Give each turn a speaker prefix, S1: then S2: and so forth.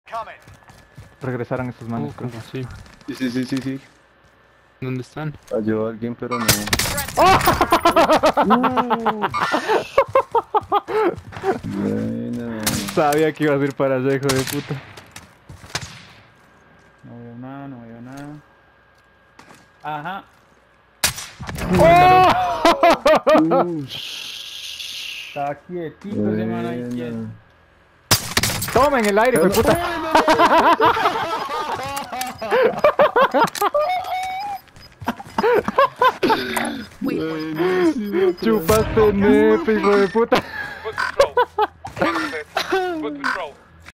S1: Regresaron esos manos, creo.
S2: ¿Cómo así?
S3: Sí.
S2: ¿Dónde están?
S3: Cayó alguien, pero no. Buena.
S1: Sabía que ibas a ir para allá, hijo de puta.
S4: No veo nada, no veo nada. Ajá. Está quietito ese man ahí quieto.
S3: Buena.
S1: Toma en el aire, hijo de puta.
S3: Buenísimo.
S1: Chupaste nepe, hijo de puta.